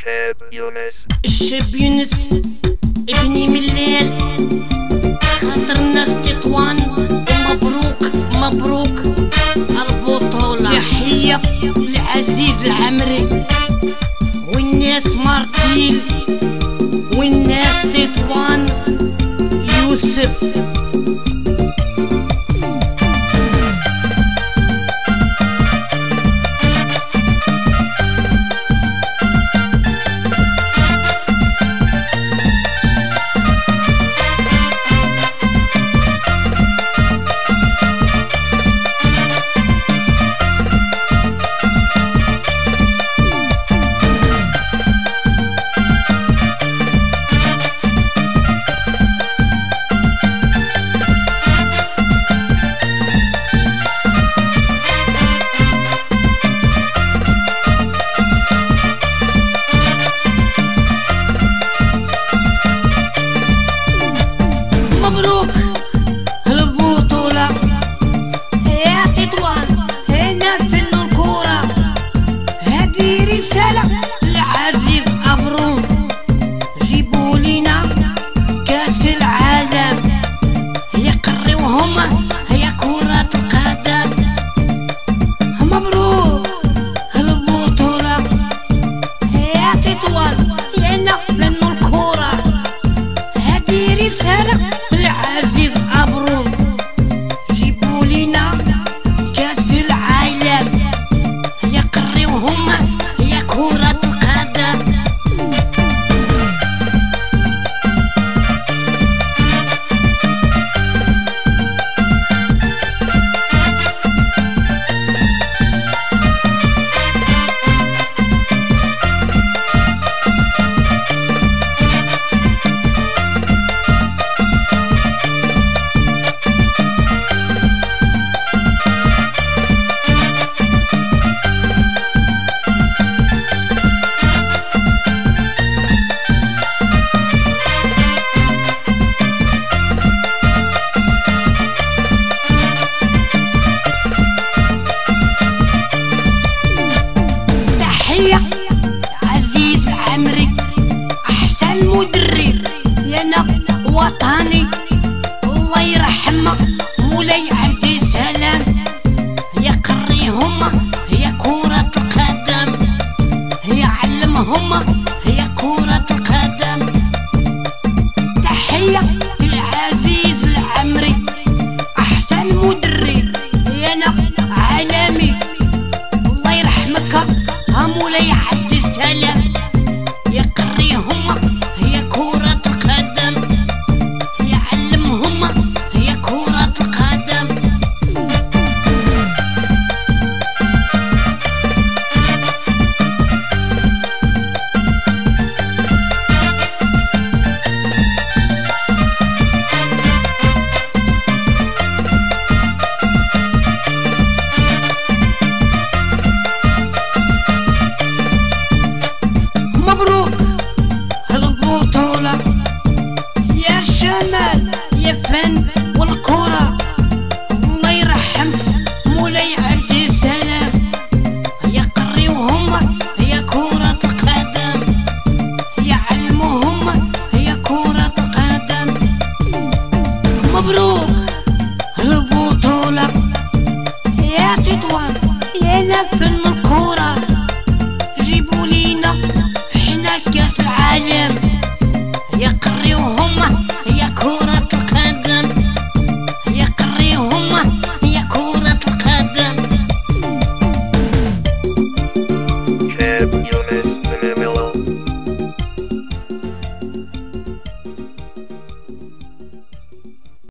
شاب يونس. الشاب يونس ابني من الليل، خاطر الناس تطوان، ومبروك مبروك البطولة. تحية لعزيز العمري والناس مارتيل والناس تطوان يوسف. مبروك البطولة يا تطوان، هنا فن الكورة. هذه رسالة لعزيز أبرون، جيبوا لينا كاس العالم، يقريوهم هي كرة القدم. مبروك البطولة يا تطوان، هنا فن الكورة. هذه رسالة لعزيز أبرون، جيبوا لينا كاس العالم، يقريوهم هي كرة القدم. عزيز عمري أحسن مدرب لنا وطني، الله يرحمه مولاي عبد السلام، يقريهم هي كرة القدم، يعلمهم هي كرة القدم.